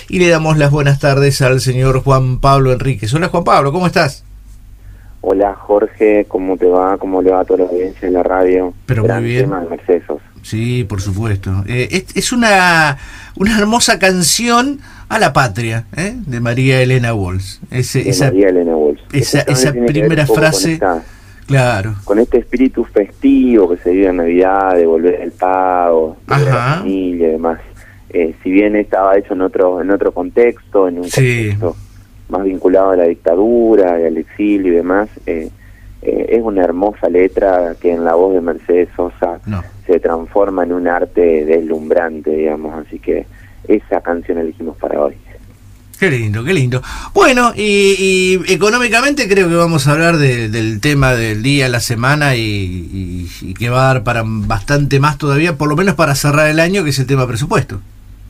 y le damos las buenas tardes al señor Juan Pablo Enríquez. Hola Juan Pablo, ¿cómo estás? Hola Jorge, ¿cómo te va? ¿Cómo le va a toda la audiencia en la radio? Pero Gran muy bien. tema de Mercesos. Sí, por supuesto. Es una hermosa canción a la patria, de María Elena Walsh. María Elena Walsh. Esa primera frase, claro. Con este espíritu festivo que se vive en Navidad, de volver al pago, de ver a la familia y demás. Si bien estaba hecho en otro contexto, en un contexto más vinculado a la dictadura y al exilio y demás, es una hermosa letra que en la voz de Mercedes Sosa se transforma en un arte deslumbrante, digamos, así que esa canción elegimos para hoy. Qué lindo, qué lindo. Bueno, y económicamente creo que vamos a hablar del tema del día, la semana, y que va a dar para bastante más todavía, por lo menos para cerrar el año, que es el tema presupuesto.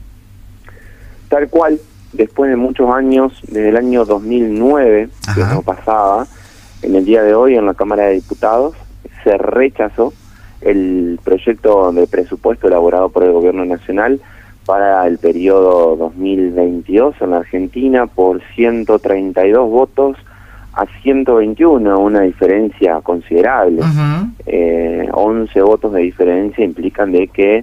Tal cual, después de muchos años, desde el año 2009, que no pasaba, en el día de hoy en la Cámara de Diputados se rechazó el proyecto de presupuesto elaborado por el Gobierno Nacional para el periodo 2022 en la Argentina por 132 votos a 121, una diferencia considerable. 11 votos de diferencia implican de que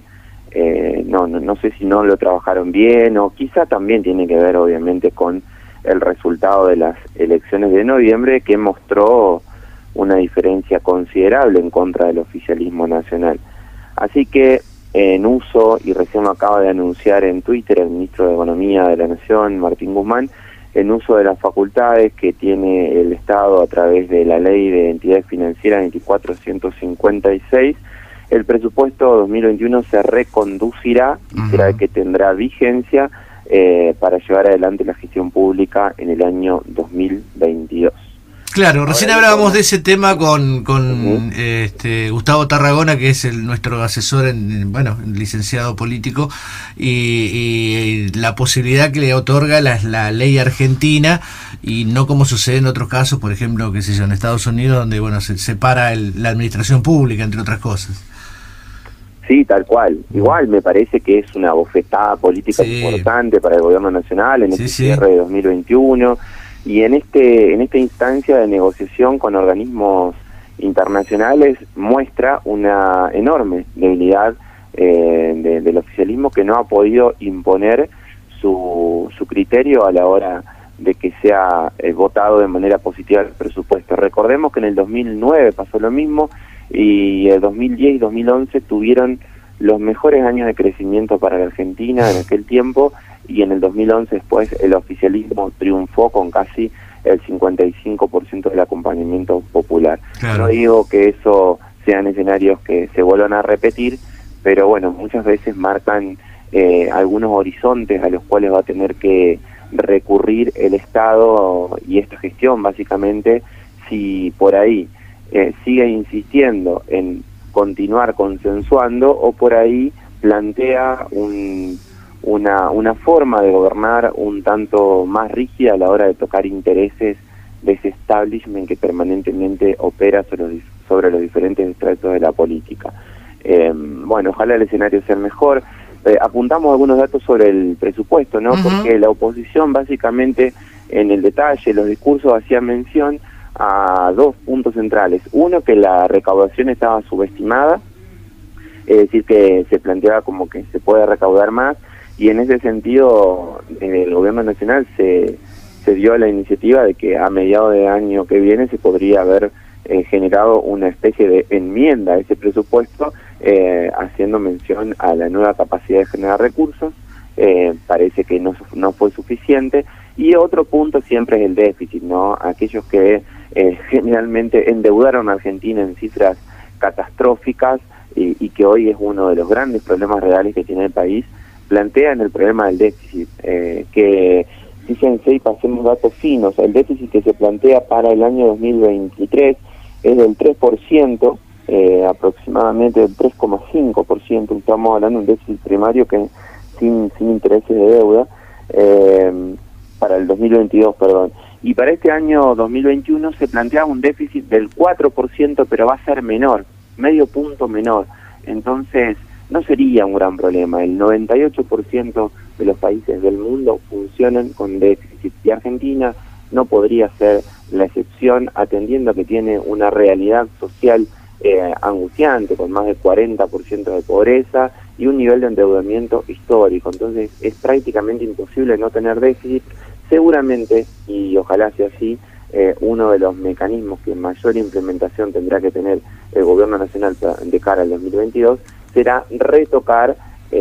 no sé si no lo trabajaron bien, o quizá también tiene que ver obviamente con el resultado de las elecciones de noviembre, que mostró una diferencia considerable en contra del oficialismo nacional. Así que en uso, y recién lo acaba de anunciar en Twitter el ministro de Economía de la Nación, Martín Guzmán, en uso de las facultades que tiene el Estado a través de la Ley de Entidades Financieras 24.156, el presupuesto 2021 se reconducirá y será el que tendrá vigencia para llevar adelante la gestión pública en el año 2022. Claro, recién hablábamos de ese tema con Gustavo Tarragona, que es nuestro asesor, licenciado político, y la posibilidad que le otorga la ley argentina, y no como sucede en otros casos, por ejemplo, qué sé yo, en Estados Unidos, donde se separa la administración pública, entre otras cosas. Sí, tal cual. Igual me parece que es una bofetada política importante para el Gobierno Nacional en este cierre de 2021. Y en esta instancia de negociación con organismos internacionales muestra una enorme debilidad del oficialismo, que no ha podido imponer su criterio a la hora de que sea votado de manera positiva el presupuesto. Recordemos que en el 2009 pasó lo mismo, y el 2010 y 2011 tuvieron los mejores años de crecimiento para la Argentina en aquel tiempo, y en el 2011 después el oficialismo triunfó con casi el 55% del acompañamiento popular. Claro. No digo que eso sean escenarios que se vuelvan a repetir, pero bueno, muchas veces marcan algunos horizontes a los cuales va a tener que recurrir el Estado y esta gestión, básicamente, si por ahí sigue insistiendo en continuar consensuando, o por ahí plantea una forma de gobernar un tanto más rígida a la hora de tocar intereses de ese establishment que permanentemente opera sobre los diferentes estratos de la política. Bueno, ojalá el escenario sea el mejor. Apuntamos algunos datos sobre el presupuesto, ¿no? Porque la oposición, básicamente, en el detalle, los discursos hacían mención a dos puntos centrales. Uno, que la recaudación estaba subestimada, es decir, que se planteaba como que se puede recaudar más, y en ese sentido el Gobierno Nacional se dio la iniciativa de que a mediados de año que viene se podría haber generado una especie de enmienda a ese presupuesto, haciendo mención a la nueva capacidad de generar recursos. Parece que no fue suficiente. Y otro punto siempre es el déficit, ¿no? Aquellos que generalmente endeudaron a Argentina en cifras catastróficas, y que hoy es uno de los grandes problemas reales que tiene el país, plantean el problema del déficit, que fíjense, y pasemos datos finos, el déficit que se plantea para el año 2023 es del 3%, aproximadamente del 3,5%, estamos hablando de un déficit primario que sin intereses de deuda, para el 2022, perdón. Y para este año 2021 se plantea un déficit del 4%, pero va a ser menor, medio punto menor. Entonces, no sería un gran problema. El 98% de los países del mundo funcionan con déficit, y Argentina no podría ser la excepción, atendiendo a que tiene una realidad social angustiante, con más del 40% de pobreza y un nivel de endeudamiento histórico. Entonces es prácticamente imposible no tener déficit. Seguramente, y ojalá sea así, uno de los mecanismos que mayor implementación tendrá que tener el gobierno nacional de cara al 2022 será retocar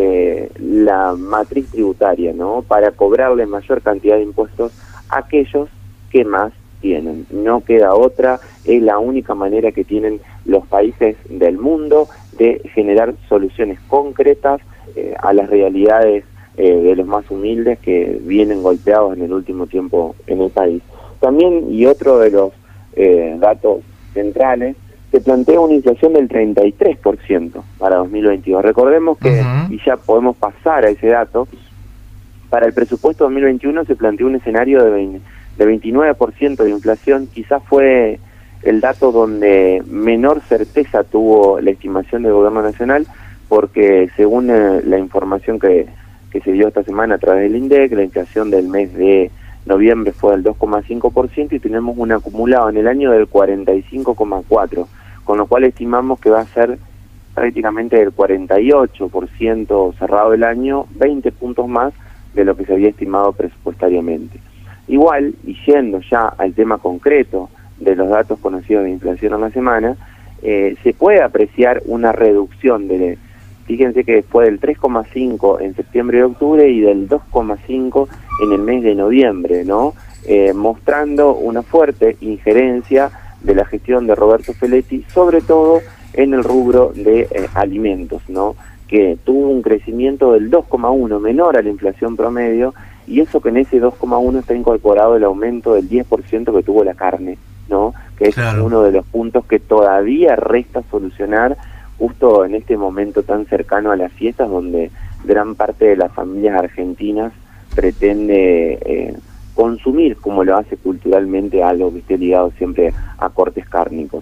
la matriz tributaria, ¿no?, para cobrarle mayor cantidad de impuestos a aquellos que más tienen. No queda otra, es la única manera que tienen los países del mundo de generar soluciones concretas a las realidades de los más humildes que vienen golpeados en el último tiempo en el país. También, y otro de los datos centrales, se plantea una inflación del 33% para 2022. Recordemos que, y ya podemos pasar a ese dato, para el presupuesto 2021 se planteó un escenario de 29% de inflación. Quizás fue el dato donde menor certeza tuvo la estimación del gobierno nacional, porque según la información que se dio esta semana a través del INDEC, la inflación del mes de noviembre fue del 2,5% y tenemos un acumulado en el año del 45,4%, con lo cual estimamos que va a ser prácticamente del 48% cerrado el año, 20 puntos más de lo que se había estimado presupuestariamente. Igual, y yendo ya al tema concreto de los datos conocidos de inflación en la semana, se puede apreciar una reducción fíjense que fue del 3,5 en septiembre y octubre y del 2,5 en el mes de noviembre, ¿no? Mostrando una fuerte injerencia de la gestión de Roberto Feletti, sobre todo en el rubro de alimentos, ¿no?, que tuvo un crecimiento del 2,1, menor a la inflación promedio, y eso que en ese 2,1 está incorporado el aumento del 10% que tuvo la carne, ¿no?, que es uno de los puntos que todavía resta solucionar justo en este momento tan cercano a las fiestas, donde gran parte de las familias argentinas pretende consumir, como lo hace culturalmente, algo que esté ligado siempre a cortes cárnicos.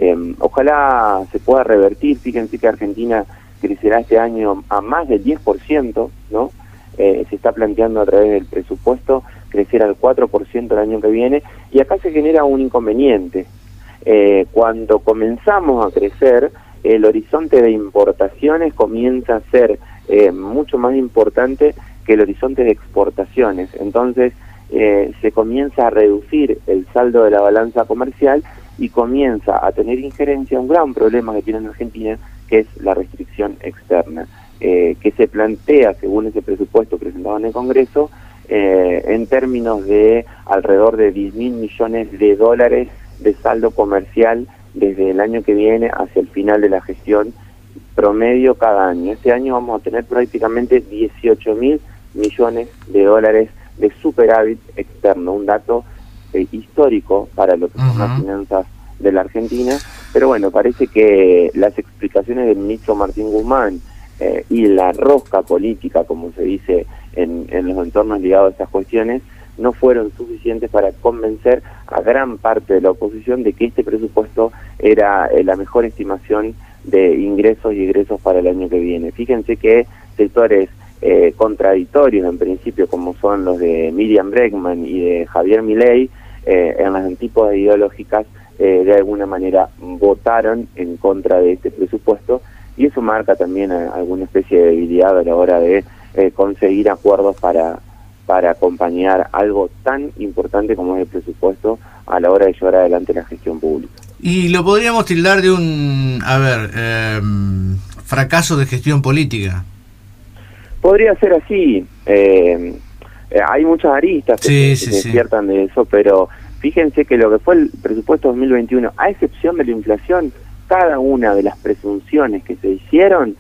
Ojalá se pueda revertir. Fíjense que Argentina crecerá este año a más del 10%, ¿no? Se está planteando a través del presupuesto crecer al 4% el año que viene, y acá se genera un inconveniente. Cuando comenzamos a crecer, el horizonte de importaciones comienza a ser mucho más importante que el horizonte de exportaciones. Entonces se comienza a reducir el saldo de la balanza comercial y comienza a tener injerencia un gran problema que tiene en Argentina, que es la restricción externa, que se plantea, según ese presupuesto presentado en el Congreso, en términos de alrededor de 10.000 millones de dólares de saldo comercial desde el año que viene hacia el final de la gestión promedio cada año. Este año vamos a tener prácticamente 18.000 millones de dólares de superávit externo, un dato histórico para lo que son las finanzas de la Argentina. Pero bueno, parece que las explicaciones del ministro Martín Guzmán y la rosca política, como se dice en los entornos ligados a estas cuestiones, no fueron suficientes para convencer a gran parte de la oposición de que este presupuesto era la mejor estimación de ingresos y egresos para el año que viene. Fíjense que sectores contradictorios en principio, como son los de Miriam Bregman y de Javier Milei, en las antípodas ideológicas, de alguna manera votaron en contra de este presupuesto, y eso marca también alguna especie de debilidad a la hora de conseguir acuerdos para acompañar algo tan importante como es el presupuesto a la hora de llevar adelante la gestión pública. Y lo podríamos tildar de un, fracaso de gestión política. Podría ser así. Hay muchas aristas que se despiertan de eso, pero fíjense que lo que fue el presupuesto 2021, a excepción de la inflación, cada una de las presunciones que se hicieron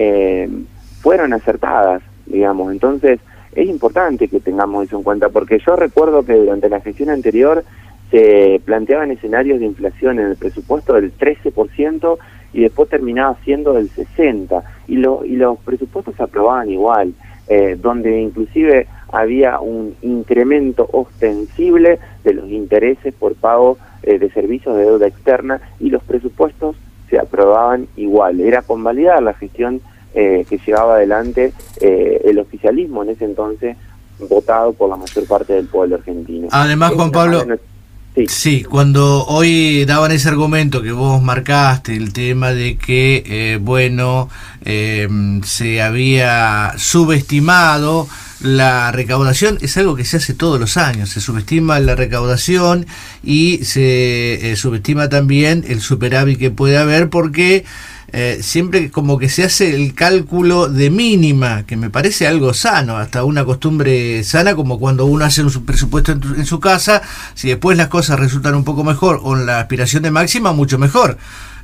fueron acertadas, digamos. Entonces es importante que tengamos eso en cuenta, porque yo recuerdo que durante la gestión anterior se planteaban escenarios de inflación en el presupuesto del 13% y después terminaba siendo del 60%, y los presupuestos se aprobaban igual, donde inclusive había un incremento ostensible de los intereses por pago de servicios de deuda externa, y los presupuestos se aprobaban igual. Era convalidar la gestión que llevaba adelante el oficialismo en ese entonces, votado por la mayor parte del pueblo argentino. Además, Juan Pablo, sí, cuando hoy daban ese argumento que vos marcaste, el tema de que, se había subestimado la recaudación, es algo que se hace todos los años, se subestima la recaudación y se subestima también el superávit que puede haber, porque siempre como que se hace el cálculo de mínima, que me parece algo sano, hasta una costumbre sana, como cuando uno hace un presupuesto en su casa, si después las cosas resultan un poco mejor, o en la aspiración de máxima, mucho mejor.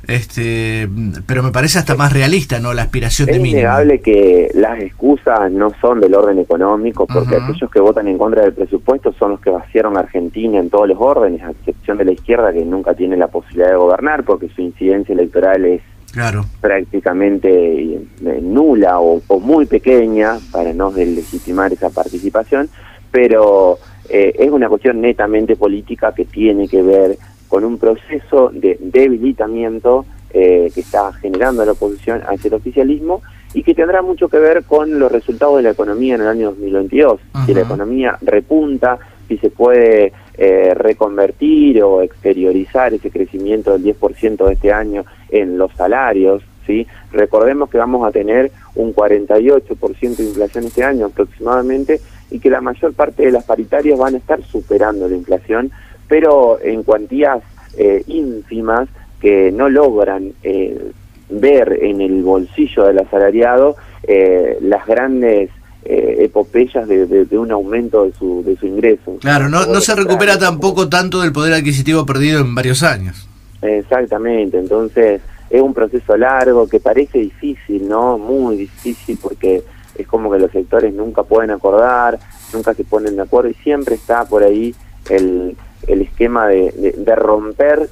Pero me parece hasta más realista, ¿no?, la aspiración de mínima. Es innegable que las excusas no son del orden económico, porque aquellos que votan en contra del presupuesto son los que vaciaron a Argentina en todos los órdenes, a excepción de la izquierda, que nunca tiene la posibilidad de gobernar, porque su incidencia electoral es prácticamente nula o muy pequeña, para no deslegitimar esa participación, pero es una cuestión netamente política que tiene que ver con un proceso de debilitamiento que está generando la oposición hacia el oficialismo y que tendrá mucho que ver con los resultados de la economía en el año 2022. Si la economía repunta, si se puede reconvertir o exteriorizar ese crecimiento del 10% de este año en los salarios, ¿sí? Recordemos que vamos a tener un 48% de inflación este año aproximadamente, y que la mayor parte de las paritarias van a estar superando la inflación, pero en cuantías ínfimas que no logran ver en el bolsillo del asalariado las grandes epopeyas de un aumento de su ingreso. Claro, no se recupera tampoco tanto del poder adquisitivo perdido en varios años. Exactamente, entonces es un proceso largo que parece difícil, ¿no? Muy difícil, porque es como que los sectores nunca pueden acordar, nunca se ponen de acuerdo, y siempre está por ahí el esquema de romper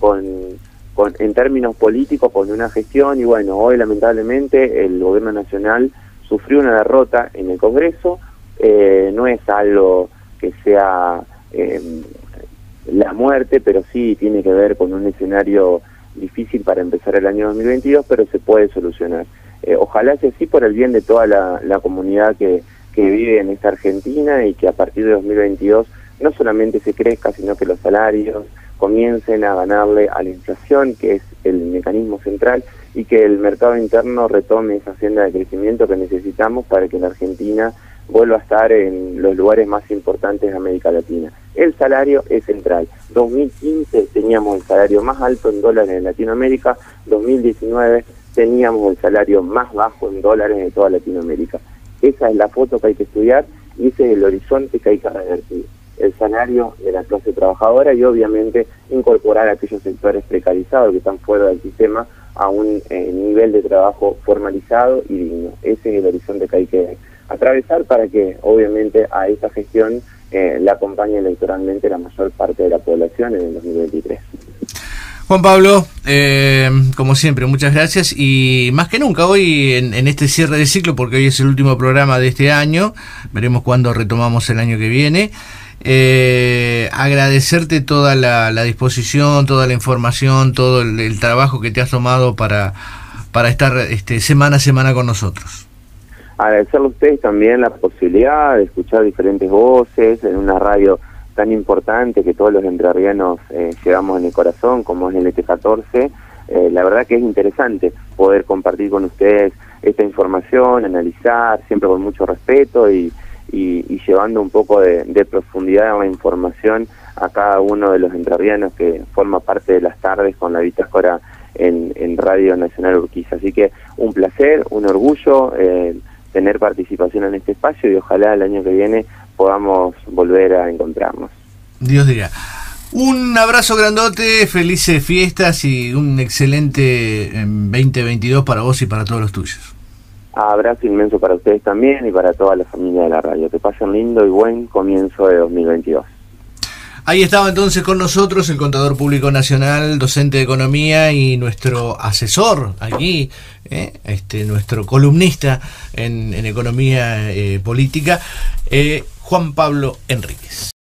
en términos políticos con una gestión. Y bueno, hoy lamentablemente el gobierno nacional sufrió una derrota en el Congreso. No es algo que sea la muerte, pero sí tiene que ver con un escenario difícil para empezar el año 2022, pero se puede solucionar. Ojalá sea así por el bien de toda la comunidad que vive en esta Argentina, y que a partir de 2022 no solamente se crezca, sino que los salarios comiencen a ganarle a la inflación, que es el mecanismo central, y que el mercado interno retome esa senda de crecimiento que necesitamos para que la Argentina vuelva a estar en los lugares más importantes de América Latina. El salario es central. 2015 teníamos el salario más alto en dólares en Latinoamérica, 2019 teníamos el salario más bajo en dólares de toda Latinoamérica. Esa es la foto que hay que estudiar, y ese es el horizonte que hay que revertir. El salario de la clase trabajadora, y obviamente incorporar a aquellos sectores precarizados que están fuera del sistema a un nivel de trabajo formalizado y digno. Ese es el horizonte que hay que atravesar para que obviamente a esa gestión la acompañe electoralmente la mayor parte de la población en el 2023. Juan Pablo, como siempre, muchas gracias, y más que nunca hoy en este cierre de ciclo, porque hoy es el último programa de este año, veremos cuándo retomamos el año que viene. Agradecerte toda la disposición, toda la información, todo el trabajo que te has tomado para estar semana a semana con nosotros. Agradecerle a ustedes también la posibilidad de escuchar diferentes voces en una radio tan importante que todos los entrerrianos llevamos en el corazón, como es el ET14. La verdad que es interesante poder compartir con ustedes esta información, analizar, siempre con mucho respeto y llevando un poco de profundidad en la información a cada uno de los entrerrianos que forma parte de las tardes con la bitácora en Radio Nacional Urquiza. Así que un placer, un orgullo tener participación en este espacio, y ojalá el año que viene podamos volver a encontrarnos. Dios dirá. Un abrazo grandote, felices fiestas y un excelente 2022 para vos y para todos los tuyos. Abrazo inmenso para ustedes también y para toda la familia de la radio. Que pasen lindo y buen comienzo de 2022. Ahí estaba entonces con nosotros el Contador Público Nacional, docente de Economía y nuestro asesor aquí, nuestro columnista en Economía Política, Juan Pablo Enríquez.